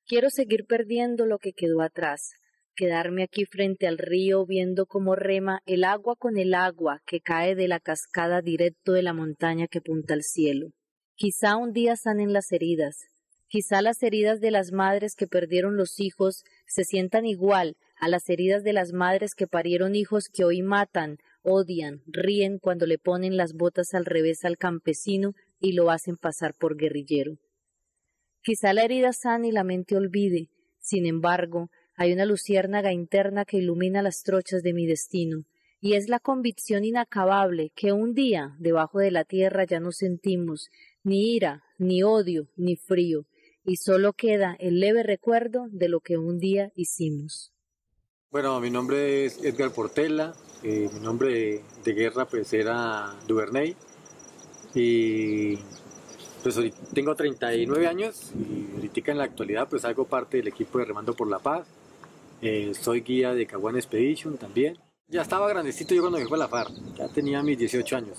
Quiero seguir perdiendo lo que quedó atrás, quedarme aquí frente al río viendo cómo rema el agua con el agua que cae de la cascada directo de la montaña que punta al cielo. Quizá un día sanen las heridas, quizá las heridas de las madres que perdieron los hijos se sientan igual a las heridas de las madres que parieron hijos que hoy matan, odian, ríen cuando le ponen las botas al revés al campesino y lo hacen pasar por guerrillero. Quizá la herida sane y la mente olvide, sin embargo, hay una luciérnaga interna que ilumina las trochas de mi destino, y es la convicción inacabable que un día debajo de la tierra ya no sentimos ni ira, ni odio, ni frío, y solo queda el leve recuerdo de lo que un día hicimos. Bueno, mi nombre es Edgar Portela, mi nombre de guerra pues era Duvernay, y pues tengo 39 años y ahorita en la actualidad pues hago parte del equipo de Remando por la Paz. Soy guía de Caguán Expedition también. Ya estaba grandecito yo cuando me fui a la FARC, ya tenía mis 18 años.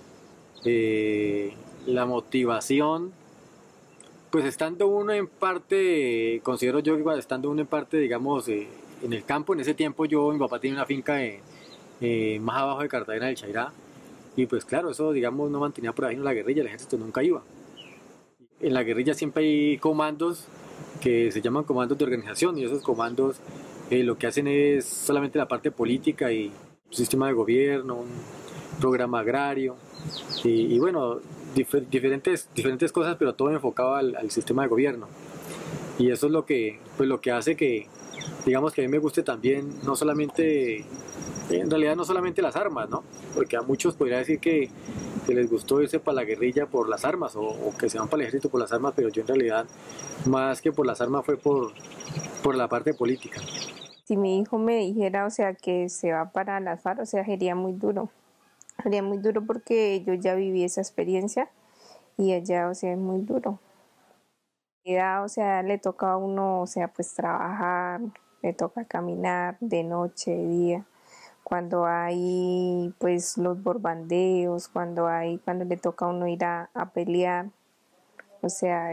La motivación, pues estando uno en parte, considero yo que estando uno en parte, digamos, en el campo, en ese tiempo mi papá tenía una finca más abajo de Cartagena del Chairá, y pues claro, eso digamos no mantenía por ahí en la guerrilla, el ejército nunca iba. En la guerrilla siempre hay comandos que se llaman comandos de organización, y esos comandos lo que hacen es solamente la parte política y un sistema de gobierno, un programa agrario y bueno, diferentes cosas, pero todo enfocado al sistema de gobierno. Y eso es lo que hace que, digamos, que a mí me guste también, no solamente, en realidad no solamente las armas, ¿no? Porque a muchos podría decir que les gustó irse para la guerrilla por las armas o que se van para el ejército por las armas, pero yo en realidad más que por las armas fue por la parte política. Si mi hijo me dijera, o sea, que se va para las FARC, o sea, sería muy duro porque yo ya viví esa experiencia y allá, o sea, es muy duro. O sea, le toca a uno, o sea, pues trabajar, le toca caminar de noche, de día. Cuando hay pues los borbandeos, cuando le toca a uno ir a pelear, o sea,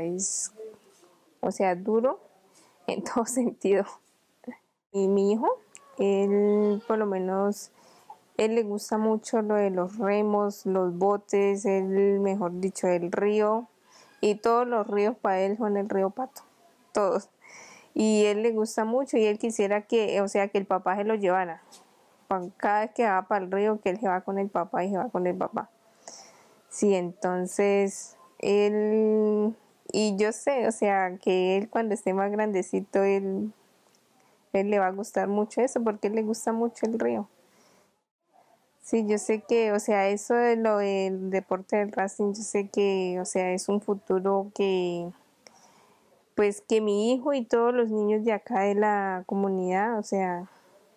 duro en todo sentido. Y mi hijo, él por lo menos, él le gusta mucho lo de los remos, los botes, él, mejor dicho, el río, y todos los ríos para él son el río Pato, todos. Y él le gusta mucho y él quisiera que, o sea, que el papá se lo llevara. Cada vez que va para el río, que él se va con el papá y se va con el papá. Sí, entonces él, y yo sé, o sea, que él cuando esté más grandecito, él le va a gustar mucho eso, porque él le gusta mucho el río. Sí, yo sé que, o sea, eso de lo del deporte del Racing, yo sé que, o sea, es un futuro que, pues, que mi hijo y todos los niños de acá de la comunidad, o sea,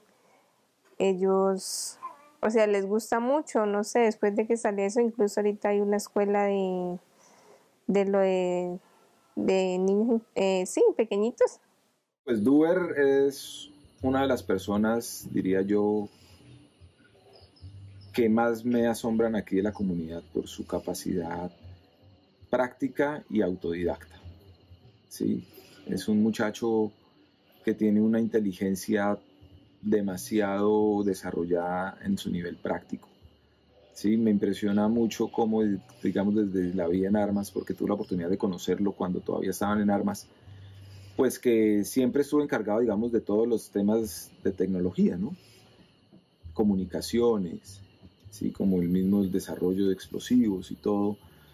ellos, o sea, les gusta mucho, no sé, después de que salió eso, incluso ahorita hay una escuela de lo de niños, sí, pequeñitos. Pues Duber es una de las personas, diría yo, que más me asombran aquí de la comunidad por su capacidad práctica y autodidacta. ¿Sí? Es un muchacho que tiene una inteligencia demasiado desarrollada en su nivel práctico. Sí, me impresiona mucho cómo, digamos, desde la vida en armas, porque tuve la oportunidad de conocerlo cuando todavía estaban en armas, pues que siempre estuvo encargado, digamos, de todos los temas de tecnología, ¿no? Comunicaciones, ¿sí? Como el mismo desarrollo de explosivos y todo.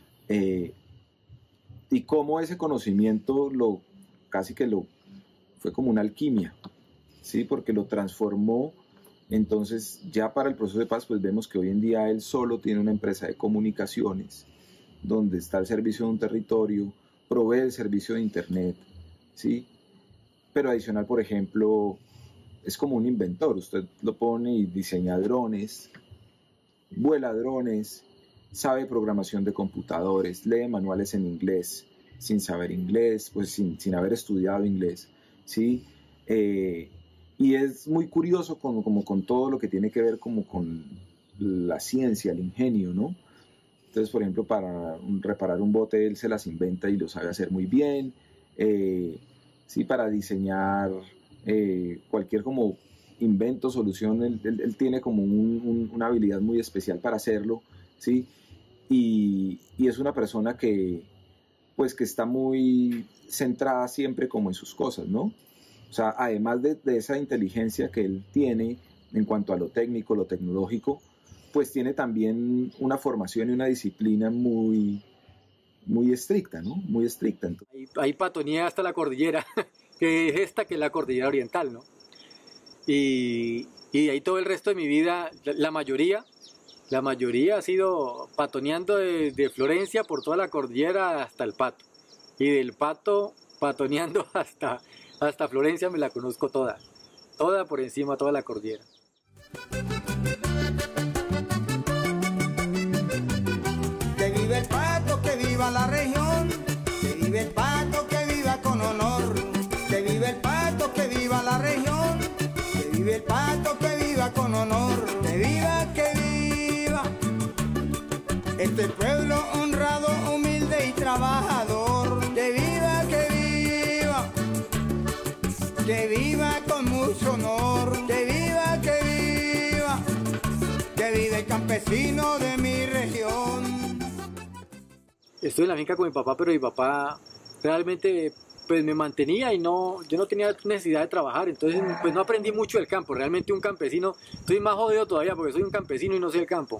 Y cómo ese conocimiento casi que fue como una alquimia, ¿sí? Porque lo transformó. Entonces ya para el proceso de paz pues vemos que hoy en día él solo tiene una empresa de comunicaciones donde está el servicio de un territorio, provee el servicio de internet, ¿sí? Pero adicional, por ejemplo, es como un inventor, usted lo pone y diseña drones, vuela drones, sabe programación de computadores, lee manuales en inglés sin saber inglés, pues sin haber estudiado inglés, ¿sí? Y es muy curioso como con todo lo que tiene que ver como con la ciencia, el ingenio, ¿no? Entonces, por ejemplo, para reparar un bote, él se las inventa y lo sabe hacer muy bien. ¿sí? Para diseñar cualquier como invento, solución, él tiene como una habilidad muy especial para hacerlo, ¿sí? Y es una persona que está muy centrada siempre como en sus cosas, ¿no? O sea, además de esa inteligencia que él tiene en cuanto a lo técnico, lo tecnológico, pues tiene también una formación y una disciplina muy estricta, ¿no? Muy estricta. Ahí patonea hasta la cordillera, que es esta que es la cordillera oriental, ¿no? Y de ahí todo el resto de mi vida, la mayoría ha sido patoneando de Florencia por toda la cordillera hasta el Pato. Y del Pato patoneando hasta Florencia me la conozco toda por encima, toda la cordillera. Que vive el Pato, que viva la región, que vive el Pato, que viva con honor, que vive el Pato, que viva la región, que vive el Pato, que viva con honor, que viva este pueblo honrado, humilde y trabajador, que viva con mucho honor, que viva el campesino de mi región. Estoy en la finca con mi papá, pero mi papá realmente pues me mantenía y yo no tenía necesidad de trabajar, entonces pues no aprendí mucho del campo. Realmente un campesino, estoy más jodido todavía porque soy un campesino y no sé el campo.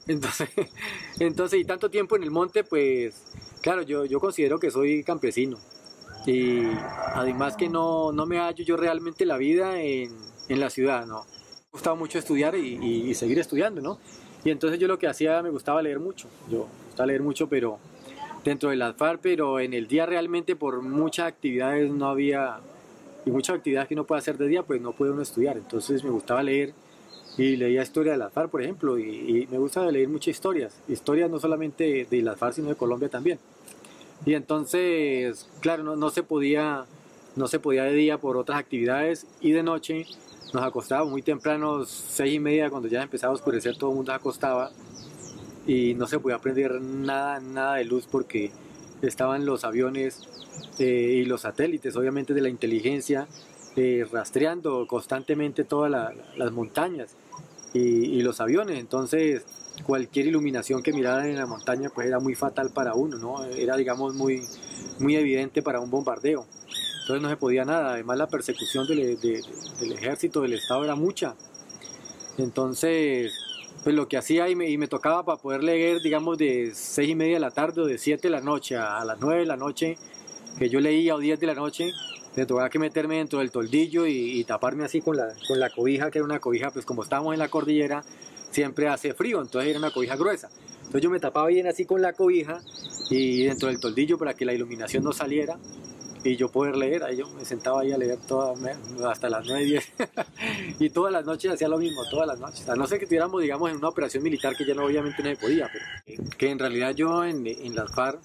Entonces y tanto tiempo en el monte, pues claro, yo considero que soy campesino. Y además que no me hallo yo realmente la vida en la ciudad, ¿no? Me gustaba mucho estudiar y seguir estudiando, ¿no? Y entonces yo lo que hacía, me gustaba leer mucho. Pero dentro del FARC, pero en el día realmente por muchas actividades no había, y muchas actividades que uno puede hacer de día, pues no puede uno estudiar. Entonces me gustaba leer y leía historia de la FARC, por ejemplo, y me gusta leer muchas historias no solamente de la FARC, sino de Colombia también. Y entonces, claro, no se podía de día por otras actividades, y de noche nos acostábamos muy temprano, 6:30, cuando ya empezaba a oscurecer, todo el mundo se acostaba y no se podía prender nada de luz porque estaban los aviones y los satélites, obviamente de la inteligencia, rastreando constantemente todas las montañas y los aviones. Entonces cualquier iluminación que miraran en la montaña pues era muy fatal para uno, ¿no? Era, digamos, muy evidente para un bombardeo. Entonces no se podía nada. Además la persecución del ejército, del Estado, era mucha. Entonces pues lo que hacía y me tocaba para poder leer, digamos, de 6:30 de la tarde o de 7 de la noche a las 9 de la noche, que yo leía, o 10 de la noche, me tocaba que meterme dentro del toldillo y taparme así con la cobija, que era una cobija, pues como estábamos en la cordillera, siempre hace frío, entonces era una cobija gruesa. Entonces yo me tapaba bien así con la cobija y dentro del toldillo para que la iluminación no saliera y yo poder leer. Ahí yo me sentaba ahí a leer hasta las 9:10 y todas las noches hacía lo mismo, todas las noches. A no ser que estuviéramos, digamos, en una operación militar, que ya no, obviamente no se podía, pero que en realidad yo en las FARC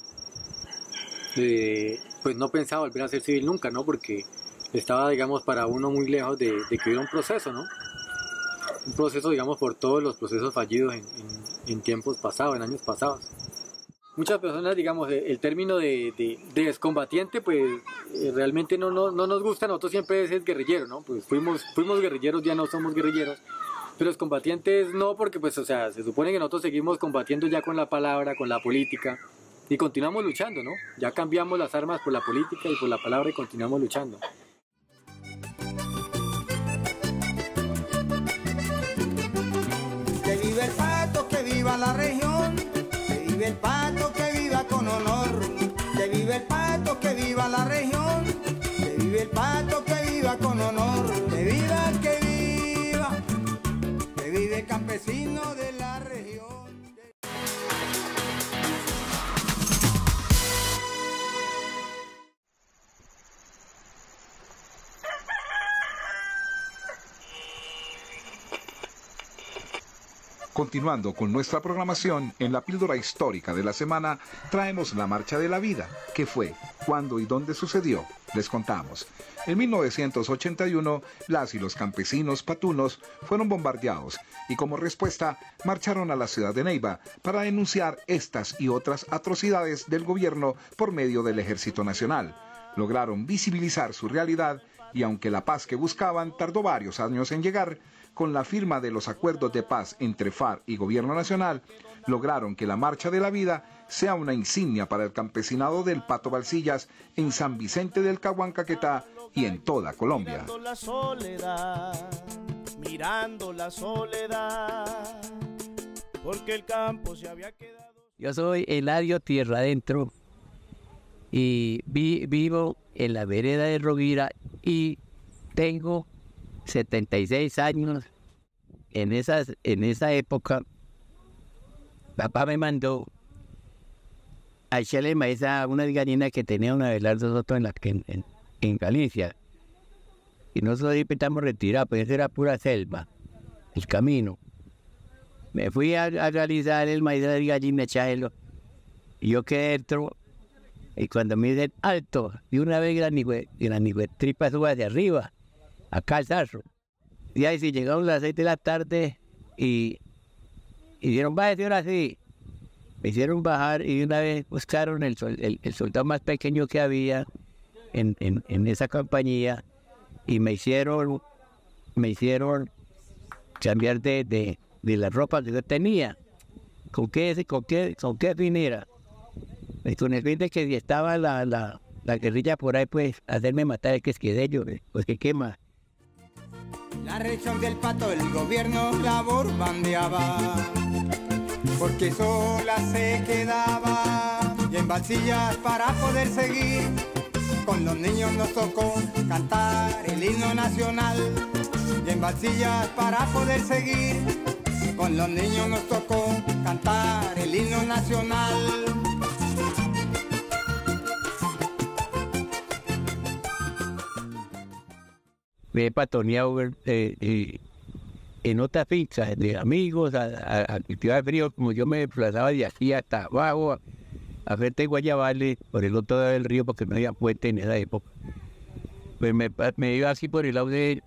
pues no pensaba volver a ser civil nunca, ¿no? Porque estaba, digamos, para uno muy lejos de que hubiera un proceso, ¿no? Un proceso, digamos, por todos los procesos fallidos en tiempos pasados, en años pasados. Muchas personas, digamos, el término de excombatiente, pues realmente no nos gusta. Nosotros siempre es guerrillero, ¿no? Pues fuimos guerrilleros, ya no somos guerrilleros. Pero excombatientes no, porque pues, o sea, se supone que nosotros seguimos combatiendo ya con la palabra, con la política, y continuamos luchando, ¿no? Ya cambiamos las armas por la política y por la palabra y continuamos luchando. Que vive el Pato, que viva la región, que vive el Pato, que viva con honor, que vive el Pato, que viva la región, que vive el Pato, que viva con honor, que viva el campesino de la región. Continuando con nuestra programación, en la píldora histórica de la semana, traemos la Marcha de la Vida. ¿Qué fue? ¿Cuándo y dónde sucedió? Les contamos. En 1981, las y los campesinos patunos fueron bombardeados y como respuesta marcharon a la ciudad de Neiva para denunciar estas y otras atrocidades del gobierno por medio del Ejército Nacional. lograron visibilizar su realidad y aunque la paz que buscaban tardó varios años en llegar, con la firma de los acuerdos de paz entre FARC y Gobierno Nacional, lograron que la Marcha de la Vida sea una insignia para el campesinado del Pato Valsillas en San Vicente del Caguán, Caquetá y en toda Colombia. Mirando la soledad, porque el campo se había quedado. Yo soy Eladio Tierra Adentro y vivo en la vereda de Rovira y tengo 76 años. En esa época, papá me mandó a echarle maíz a una gallina que tenía una Abelardo Soto en Galicia. Y nosotros ahí estamos retirados, pues eso era pura selva, el camino. Me fui a realizar el maíz de gallina, echarlo. Y yo quedé dentro, y cuando me dicen alto, y una vez la tripa sube hacia arriba, acá al zarro. Y ahí sí llegamos a las 6 de la tarde y dijeron, bájese ahora sí. Me hicieron bajar y una vez buscaron el soldado más pequeño que había en esa compañía y me hicieron cambiar de la ropa que yo tenía. ¿Con qué fin era? Y con el fin de que si estaba la guerrilla por ahí, pues hacerme matar, que es que de ellos, pues que quema. La región del Pato, el gobierno la borbandeaba, porque sola se quedaba. Y en Valsillas para poder seguir, con los niños nos tocó cantar el himno nacional. Y en Valsillas para poder seguir, con los niños nos tocó cantar el himno nacional. Me he patoneado en otras fincas de amigos a cultivar frío, como yo me desplazaba de aquí hasta abajo a frente de Guayabales, por el otro lado del río, porque no había puente en esa época. Pues me iba así por el lado de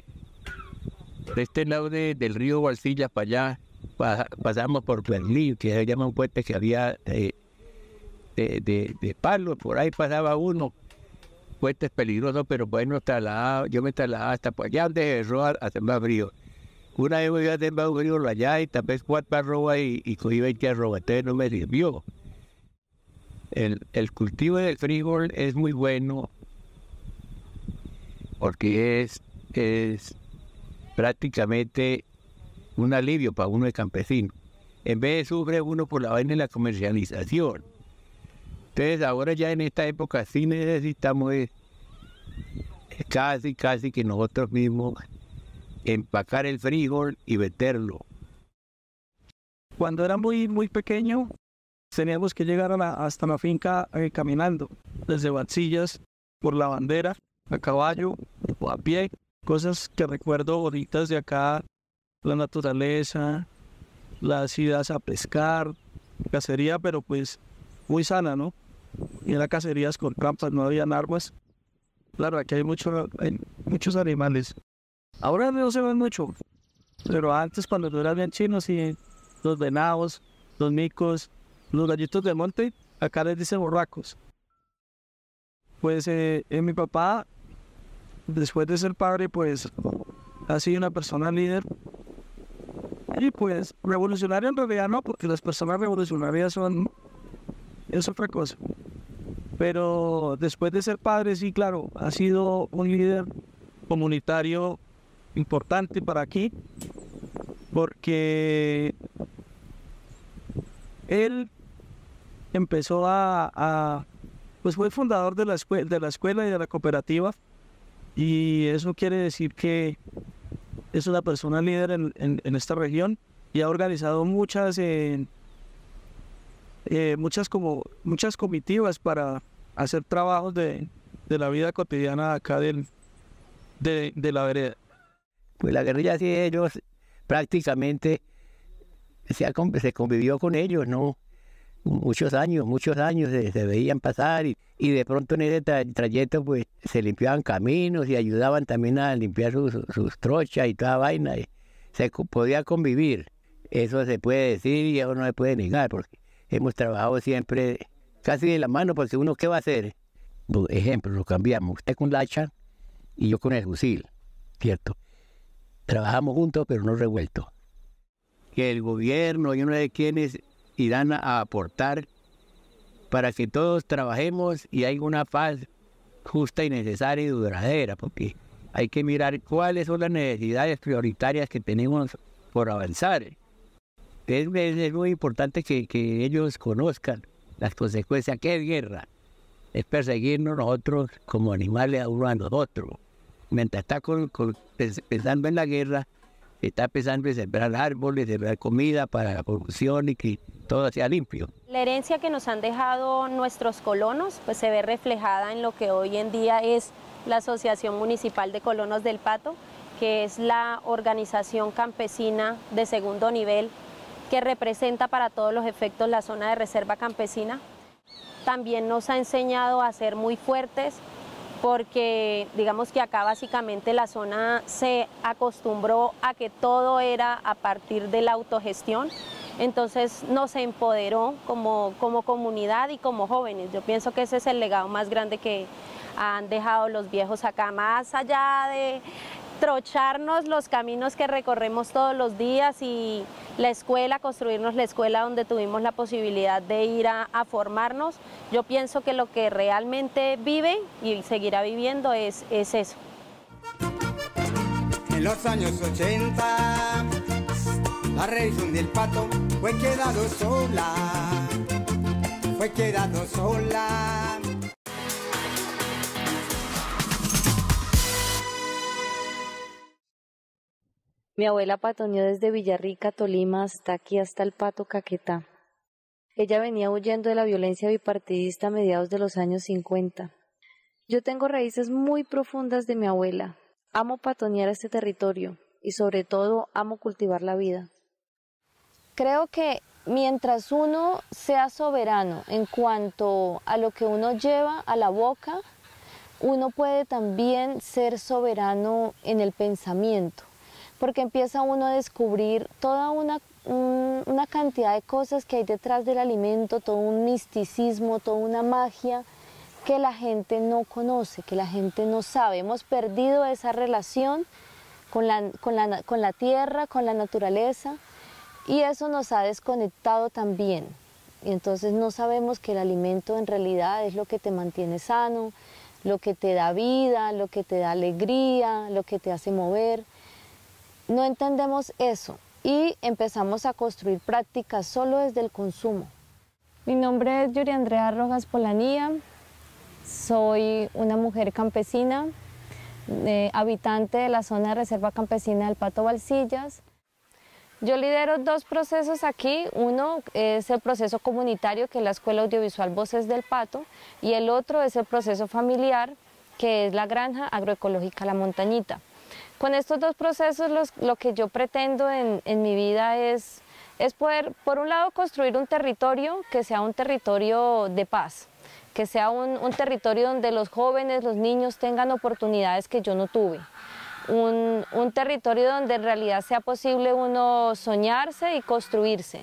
este lado del río Valsillas para allá, pasamos por Berlín, que se llama un puente que había de palos, por ahí pasaba uno. Puentes peligrosos, pero bueno, yo me trasladaba hasta por allá donde se roba a sembrar frío. Una vez voy a sembrar un frío allá y tal vez 4 arrobas y cogí 20 arrobas, entonces no me sirvió. El cultivo del frijol es muy bueno porque es prácticamente un alivio para uno de campesino. En vez de sufre uno por la vaina de la comercialización. Entonces ahora ya en esta época sí necesitamos casi que nosotros mismos empacar el frijol y venderlo. Cuando era muy pequeño teníamos que llegar hasta la finca caminando, desde Valsillas, por la bandera, a caballo o a pie. Cosas que recuerdo bonitas de acá, la naturaleza, las idas a pescar, cacería, pero pues muy sana, ¿no? Y eran cacerías con trampas, no habían armas. Claro, aquí hay muchos animales. Ahora no se ven mucho, pero antes cuando yo era bien chino, sí, los venados, los micos, los gallitos de monte, acá les dicen borracos. Pues mi papá, después de ser padre, pues ha sido una persona líder. Y pues revolucionario en realidad no, porque las personas revolucionarias es otra cosa. Pero después de ser padre, sí, claro, ha sido un líder comunitario importante para aquí, porque él empezó pues fue el fundador de la escuela y de la cooperativa, y eso quiere decir que es una persona líder en esta región y ha organizado muchas comitivas para hacer trabajos de la vida cotidiana acá de la vereda. Pues la guerrilla sí, ellos prácticamente se convivió con ellos, ¿no? Muchos años se veían pasar y de pronto en ese trayecto pues se limpiaban caminos y ayudaban también a limpiar sus trochas y toda vaina. Y se podía convivir, eso se puede decir y eso no se puede negar, porque hemos trabajado siempre casi de la mano, porque uno ¿qué va a hacer? Por ejemplo, lo cambiamos, usted con la hacha y yo con el fusil, ¿cierto? Trabajamos juntos, pero no revueltos. Que el gobierno, yo no sé de quiénes, irán a aportar para que todos trabajemos y haya una paz justa y necesaria y duradera, porque hay que mirar cuáles son las necesidades prioritarias que tenemos por avanzar. Es muy importante que ellos conozcan las consecuencias. ¿Qué es guerra? Es perseguirnos nosotros como animales a uno a nosotros. Mientras está pensando en la guerra, está pensando en sembrar árboles, sembrar comida para la producción y que todo sea limpio. La herencia que nos han dejado nuestros colonos pues se ve reflejada en lo que hoy en día es la Asociación Municipal de Colonos del Pato, que es la organización campesina de segundo nivel que representa para todos los efectos la zona de reserva campesina. También nos ha enseñado a ser muy fuertes, porque digamos que acá básicamente la zona se acostumbró a que todo era a partir de la autogestión, entonces nos empoderó como comunidad y como jóvenes. Yo pienso que ese es el legado más grande que han dejado los viejos acá, más allá de trocharnos los caminos que recorremos todos los días y la escuela, construirnos la escuela donde tuvimos la posibilidad de ir a formarnos. Yo pienso que lo que realmente vive y seguirá viviendo es eso. En los años 80, la región del Pato fue quedando sola, fue quedando sola. Mi abuela patoneó desde Villarrica, Tolima, hasta aquí, hasta el Pato, Caquetá. Ella venía huyendo de la violencia bipartidista a mediados de los años 50. Yo tengo raíces muy profundas de mi abuela. Amo patonear este territorio y sobre todo amo cultivar la vida. Creo que mientras uno sea soberano en cuanto a lo que uno lleva a la boca, uno puede también ser soberano en el pensamiento. Porque empieza uno a descubrir toda una cantidad de cosas que hay detrás del alimento, todo un misticismo, toda una magia que la gente no conoce, que la gente no sabe. Hemos perdido esa relación con la tierra, con la naturaleza, y eso nos ha desconectado también. Y entonces no sabemos que el alimento en realidad es lo que te mantiene sano, lo que te da vida, lo que te da alegría, lo que te hace mover. No entendemos eso y empezamos a construir prácticas solo desde el consumo. Mi nombre es Yuri Andrea Rojas Polanía, soy una mujer campesina, habitante de la zona de reserva campesina del Pato Balsillas. Yo lidero dos procesos aquí, uno es el proceso comunitario, que es la Escuela Audiovisual Voces del Pato, y el otro es el proceso familiar, que es la Granja Agroecológica La Montañita. Con estos dos procesos lo que yo pretendo en mi vida es poder, por un lado, construir un territorio que sea un territorio de paz, que sea un territorio donde los jóvenes, los niños tengan oportunidades que yo no tuve, un territorio donde en realidad sea posible uno soñarse y construirse.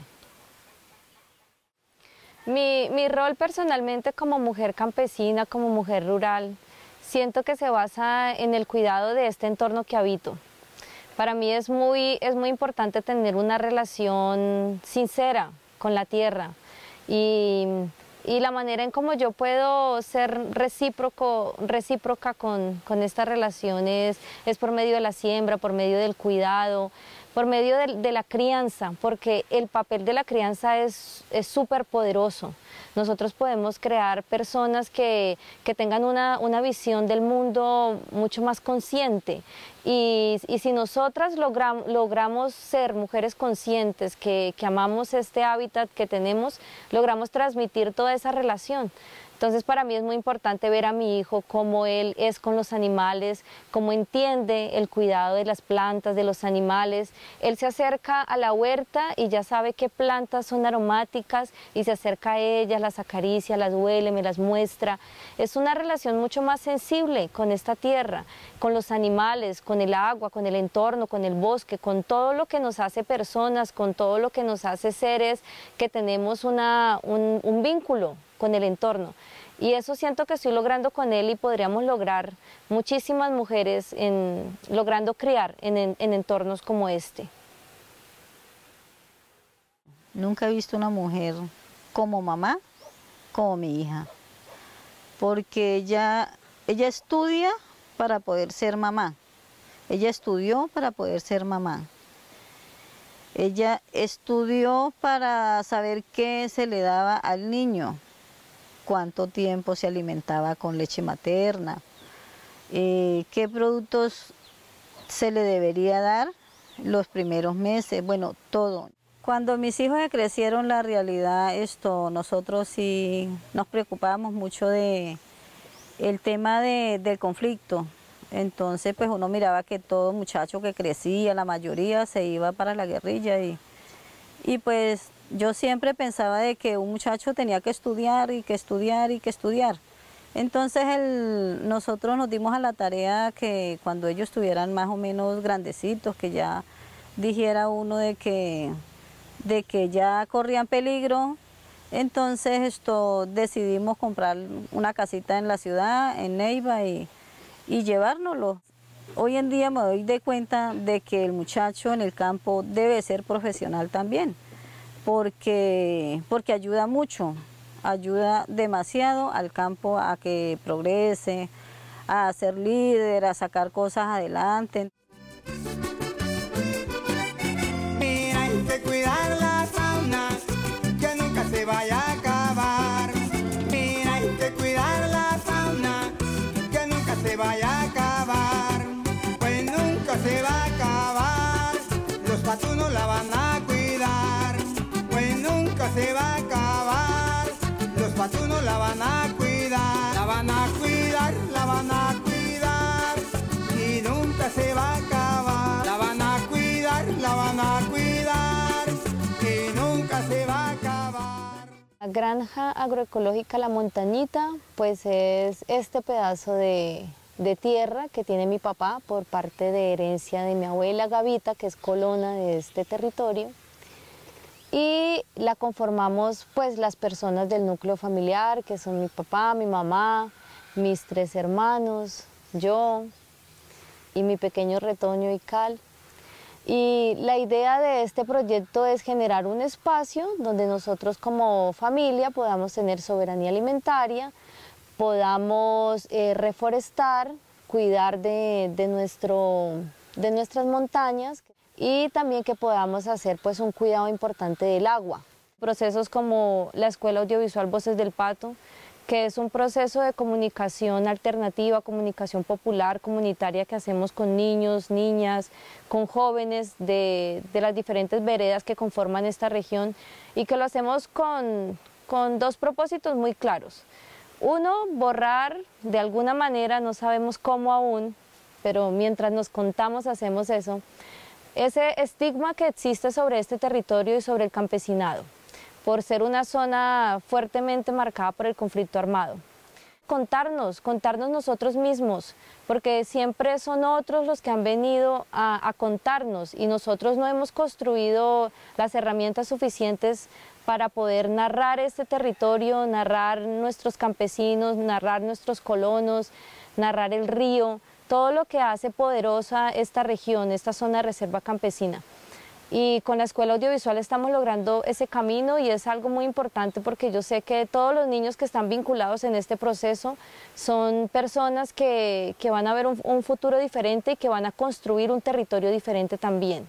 Mi rol personalmente como mujer campesina, como mujer rural, siento que se basa en el cuidado de este entorno que habito. Para mí es muy importante tener una relación sincera con la tierra y la manera en cómo yo puedo ser recíproca con esta relación es por medio de la siembra, por medio del cuidado, por medio de la crianza, porque el papel de la crianza es súper poderoso. Nosotros podemos crear personas que tengan una visión del mundo mucho más consciente y si nosotras logramos ser mujeres conscientes que amamos este hábitat que tenemos, logramos transmitir toda esa relación. Entonces para mí es muy importante ver a mi hijo cómo él es con los animales, cómo entiende el cuidado de las plantas, de los animales. Él se acerca a la huerta y ya sabe qué plantas son aromáticas y se acerca a ellas, las acaricia, las huele, me las muestra. Es una relación mucho más sensible con esta tierra, con los animales, con el agua, con el entorno, con el bosque, con todo lo que nos hace personas, con todo lo que nos hace seres que tenemos un vínculo con el entorno. Y eso siento que estoy logrando con él y podríamos lograr muchísimas mujeres logrando criar en entornos como este. Nunca he visto una mujer como mamá, como mi hija, porque ella estudia para poder ser mamá, ella estudió para poder ser mamá, ella estudió para saber qué se le daba al niño, cuánto tiempo se alimentaba con leche materna, qué productos se le debería dar los primeros meses, bueno, todo. Cuando mis hijos crecieron, la realidad, nosotros sí nos preocupábamos mucho del tema del conflicto. Entonces, pues uno miraba que todo muchacho que crecía, la mayoría se iba para la guerrilla y pues yo siempre pensaba de que un muchacho tenía que estudiar y que estudiar y que estudiar. Entonces nosotros nos dimos a la tarea que cuando ellos estuvieran más o menos grandecitos, que ya dijera uno de que ya corrían peligro, entonces decidimos comprar una casita en la ciudad, en Neiva, y llevárnoslo. Hoy en día me doy de cuenta de que el muchacho en el campo debe ser profesional también, porque ayuda mucho, ayuda demasiado al campo a que progrese, a ser líder, a sacar cosas adelante. Mira, hay que cuidar la fauna, que nunca se vaya a acabar. Mira, hay que cuidar la fauna, que nunca se vaya a acabar. Pues nunca se va a acabar, los patunos la van a cuidar. Pues nunca se va a acabar, los patunos la van a cuidar. La van a cuidar, la van a cuidar, y nunca se va a acabar. La van a cuidar, la van a cuidar, y nunca se va a acabar. La granja agroecológica La Montañita, pues es este pedazo de tierra que tiene mi papá por parte de herencia de mi abuela Gavita, que es colona de este territorio, y la conformamos pues las personas del núcleo familiar, que son mi papá, mi mamá, mis 3 hermanos, yo y mi pequeño retoño y Cal. Y la idea de este proyecto es generar un espacio donde nosotros como familia podamos tener soberanía alimentaria, podamos reforestar, cuidar de nuestras montañas y también que podamos hacer pues un cuidado importante del agua. Procesos como la Escuela Audiovisual Voces del Pato, que es un proceso de comunicación alternativa, comunicación popular, comunitaria que hacemos con niños, niñas, con jóvenes de las diferentes veredas que conforman esta región y que lo hacemos con 2 propósitos muy claros. Uno, borrar de alguna manera, no sabemos cómo aún, pero mientras nos contamos hacemos eso, ese estigma que existe sobre este territorio y sobre el campesinado, por ser una zona fuertemente marcada por el conflicto armado. Contarnos nosotros mismos, porque siempre son otros los que han venido a contarnos y nosotros no hemos construido las herramientas suficientes para poder narrar este territorio, narrar nuestros campesinos, narrar nuestros colonos, narrar el río, todo lo que hace poderosa esta región, esta zona de reserva campesina. Y con la Escuela Audiovisual estamos logrando ese camino y es algo muy importante porque yo sé que todos los niños que están vinculados en este proceso son personas que van a ver un futuro diferente y que van a construir un territorio diferente también.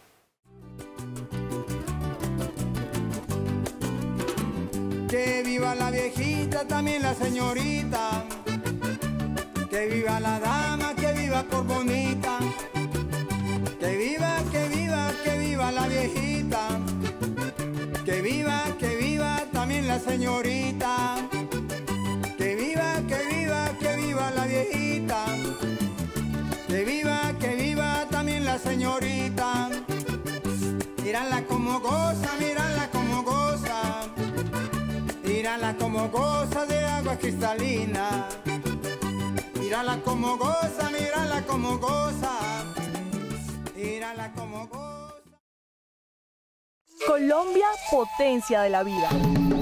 Que viva la viejita, también la señorita, que viva la dama, que viva por bonita, que viva, que viva, que viva la viejita, que viva también la señorita, que viva, que viva, que viva la viejita, que viva también la señorita. Mírala como goza, mírala como goza, mírala como goza de agua cristalina. Mírala como goza, mírala como goza, mírala como goza. Colombia, potencia de la vida.